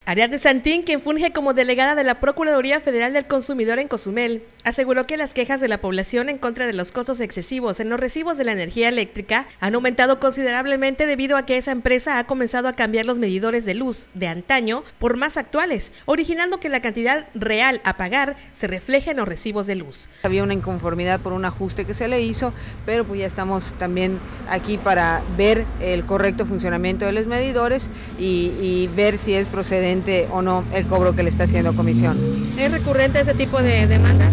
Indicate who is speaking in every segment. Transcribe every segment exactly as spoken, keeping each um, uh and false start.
Speaker 1: Ariadne Santín, quien funge como delegada de la Procuraduría Federal del Consumidor en Cozumel, aseguró que las quejas de la población en contra de los costos excesivos en los recibos de la energía eléctrica han aumentado considerablemente debido a que esa empresa ha comenzado a cambiar los medidores de luz de antaño por más actuales, originando que la cantidad real a pagar se refleje en los recibos de luz.
Speaker 2: Había una inconformidad por un ajuste que se le hizo, pero pues ya estamos también aquí para ver el correcto funcionamiento de los medidores y, y ver si es procedente o no el cobro que le está haciendo comisión.
Speaker 1: ¿Es recurrente ese tipo de demandas?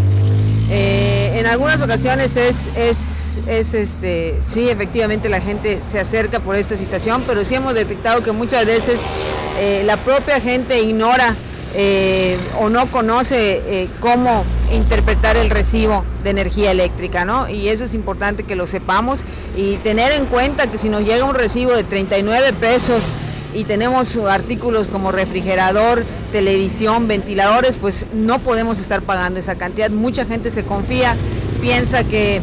Speaker 2: Eh, en algunas ocasiones es, es, es este, sí, efectivamente la gente se acerca por esta situación, pero sí hemos detectado que muchas veces eh, la propia gente ignora eh, o no conoce eh, cómo interpretar el recibo de energía eléctrica, ¿no? Y eso es importante que lo sepamos y tener en cuenta que si nos llega un recibo de treinta y nueve pesos y tenemos artículos como refrigerador, televisión, ventiladores, pues no podemos estar pagando esa cantidad. Mucha gente se confía, piensa que,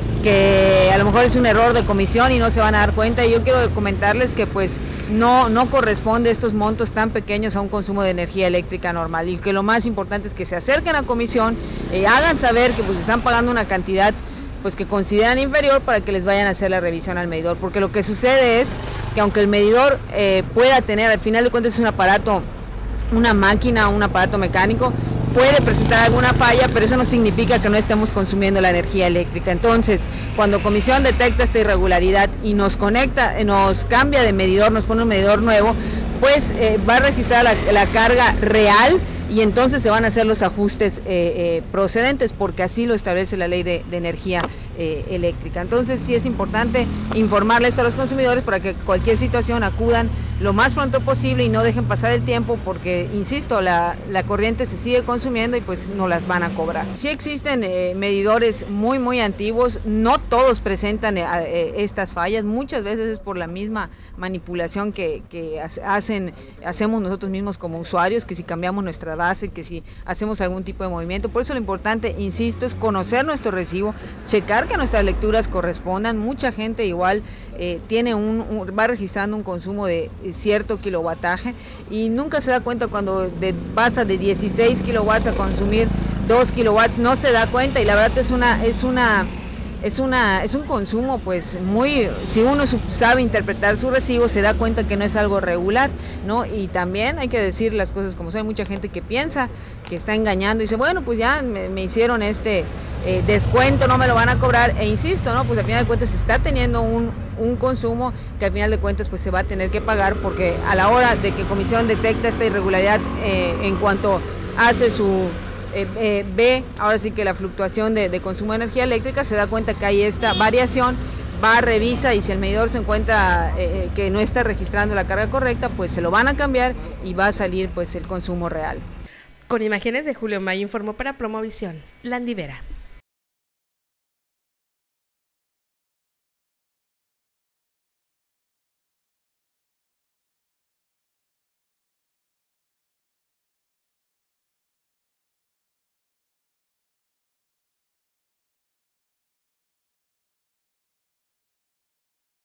Speaker 2: que a lo mejor es un error de comisión y no se van a dar cuenta. Y yo quiero comentarles que pues no, no corresponde estos montos tan pequeños a un consumo de energía eléctrica normal y que lo más importante es que se acerquen a comisión, eh, hagan saber que pues están pagando una cantidad pues que consideran inferior para que les vayan a hacer la revisión al medidor, porque lo que sucede es que aunque el medidor eh, pueda tener, al final de cuentas es un aparato, una máquina, un aparato mecánico, puede presentar alguna falla, pero eso no significa que no estemos consumiendo la energía eléctrica. Entonces, cuando comisión detecta esta irregularidad y nos conecta, nos cambia de medidor, nos pone un medidor nuevo, pues eh, va a registrar la, la carga real y entonces se van a hacer los ajustes eh, eh, procedentes, porque así lo establece la ley de, de energía eh, eléctrica. Entonces sí es importante informarles a los consumidores para que cualquier situación acudan lo más pronto posible y no dejen pasar el tiempo, porque insisto, la, la corriente se sigue consumiendo y pues no las van a cobrar. Sí existen eh, medidores muy muy antiguos, no todos presentan eh, eh, estas fallas, muchas veces es por la misma manipulación que, que hacen, hacemos nosotros mismos como usuarios, que si cambiamos nuestra base, que si hacemos algún tipo de movimiento. Por eso lo importante, insisto, es conocer nuestro recibo, checar que nuestras lecturas correspondan. Mucha gente igual eh, tiene un, un, va registrando un consumo de cierto kilowattaje y nunca se da cuenta cuando de, pasa de dieciséis kilowatts a consumir dos kilowatts, no se da cuenta y la verdad es una, es una Es, una, es un consumo pues muy, si uno sabe interpretar su recibo se da cuenta que no es algo regular, ¿no? Y también hay que decir las cosas como son. Hay mucha gente que piensa que está engañando y dice, bueno, pues ya me, me hicieron este eh, descuento, no me lo van a cobrar, e insisto, ¿no? Pues al final de cuentas se está teniendo un, un consumo que al final de cuentas pues se va a tener que pagar, porque a la hora de que comisión detecta esta irregularidad eh, en cuanto hace su Eh, eh, ve ahora sí que la fluctuación de, de consumo de energía eléctrica, se da cuenta que hay esta variación, va, revisa y si el medidor se encuentra eh, que no está registrando la carga correcta, pues se lo van a cambiar y va a salir pues el consumo real.
Speaker 1: Con imágenes de Julio May, informó para Promovisión, Landy Vera.